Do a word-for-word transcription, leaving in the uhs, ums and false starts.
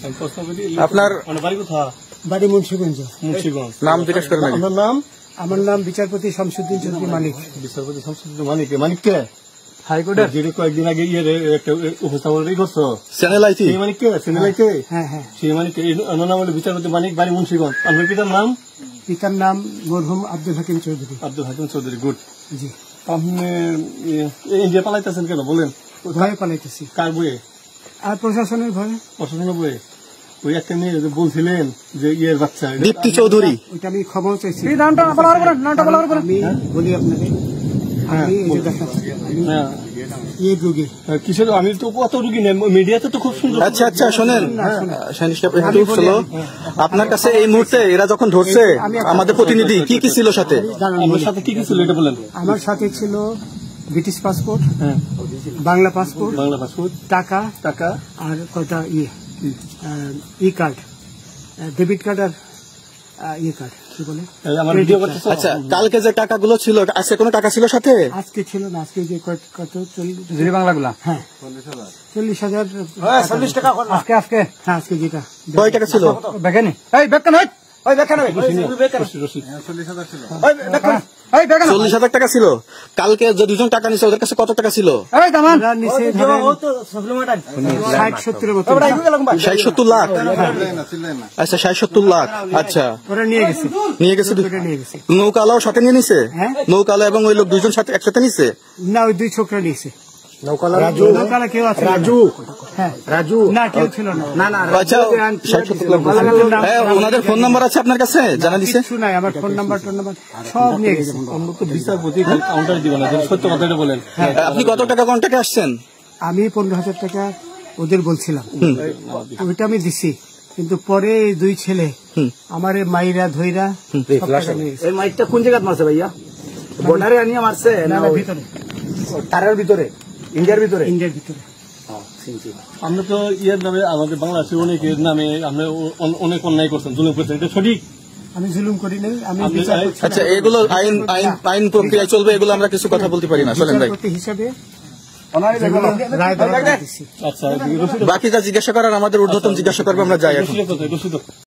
আপনার বাড়ি মুন্সিগঞ্জ। নাম জিজ্ঞেস করেন। আমার নাম আমার নাম বিচারপতি শামসুদ্দিন চৌধুরী মানিক। বিচারপতি শামসুদ্দিন মানিক মানিক কে হাইকোর্টের যে কয়েকদিন আগে ইয়ে একটা উপস্থাপন করছো চ্যানেল আইটি সেই মানিক কে চ্যানেল আইতে হ্যাঁ হ্যাঁ সেই মানিক নাম হলো বিচারপতি মানিক বাড়ি মুন্সিগঞ্জ। আপনার পিতার নাম? পিতার নাম মরহুম আব্দুল হাকিম চৌধুরী। আব্দুল হাকিম চৌধুরী। গুড। জি। আপনি ইন্ডিয়া পালাইতেছেন কেন বলেন? ভয়ে পালাইতেছি। কার বইয়ে? আর প্রশাসনের ভয়ে। প্রশাসনের বইয়ে? ওই একটা মেয়ে বলছিলেন যে ইয়ের বাচ্চা দীপ্তি চৌধুরী। ওইটা আমি ক্ষমা চাইছি। নামটা বলার পরে নামটা বলার পরে আমি বলি আপনাকে আমি এই যে দেখাচ্ছি এই রোগী কিসের আমি তো কত রুগী নেই মিডিয়াতে তো খুব সুন্দর। আচ্ছা আচ্ছা শোনেন একটু শোনো আপনার কাছে এই মুহূর্তে এরা যখন ধরছে আমাদের প্রতিনিধি কি কি ছিল সাথে? আমার সাথে কি কি ছিল এটা বলেন। আমার সাথে ছিল ব্রিটিশ পাসপোর্ট, হ্যাঁ বাংলা পাসপোর্ট, বাংলা পাসপোর্ট, টাকা টাকা আর কটা ইয়ে ই কার্ড, ডেবিট কার্ড আর ইয়ে কার্ড কি বলে আমার ভিডিও করতেছ। আচ্ছা কালকে যে টাকাগুলো ছিল আজকে কোনো টাকা ছিল সাথে? আজকে ছিল না। আজকে যে কত জিরি বাংলাগুলা হ্যাঁ চল্লিশ হাজার চল্লিশ টাকা আজকে আজকে হ্যাঁ আজকে যেটা কয় টাকা ছিল? বেকেনি এই বেকেন ওই বেকেন চল্লিশ হাজার টাকা ছিল। কালকে যে দুজন টাকা নিছে ওদের কাছে কত টাকা ছিল? ষাট সত্তর ষাট সত্তর লাখ। আচ্ছা ষাট সত্তর লাখ। আচ্ছা ওরা নিয়ে গেছে নিয়ে গেছে নিয়ে গেছে নৌকালাও সাথে নিয়ে নিছে? নৌকালা এবং ওই লোক দুইজন সাথে একসাথে নিছে না? ওই দুই ছোকরা নিয়েছে। রাজু নৌকালা কেউ আছে? রাজু হ্যাঁ রাজু না কেউ ছিল না। আচ্ছা ষাট সত্তর লাখ। হ্যাঁ ওনাদের ফোন নাম্বার আছে আপনার কাছে? জানা দিছে? কিছু নাই। আমার ফোন নাম্বার টোন নাম্বার সব নিয়ে গেছে। বিচারপতি কাউন্টার দিবেন না সত্য কথাটা বলেন। আপনি কত টাকা কন্ট্যাক্টে আসছেন? আমি পনেরো হাজার টাকা ওদের বলছিলাম, ওইটা আমি দিছি। কিন্তু পরে এই দুই ছেলে আমার মাইরা ধইরা এই মাইকটা কোন জায়গায় মারছে ভাইয়া? বর্ডারে আনিয়ে মারছে না ভিতরে তারের ভিতরে ইন্ডিয়ার ভিতরে? ইন্ডিয়ার ভিতরে। আমরা তো ইয়ের নামে আমাদের বাংলাদেশের অনেকের নামে আমরা অনেক অন্যায় করছেন, জুলুম করছেন, এটা সঠিক? আমি জুলুম করি নাই। আমি আচ্ছা এগুলো আইন আইন আইন প্রক্রিয়া চলবে, এগুলো আমরা কিছু কথা বলতে পারি না। চলেন ভাই হিসাবে বাকি যা জিজ্ঞাসা করার আমাদের ঊর্ধ্বতন জিজ্ঞাসা করবে, আমরা যাই এখন।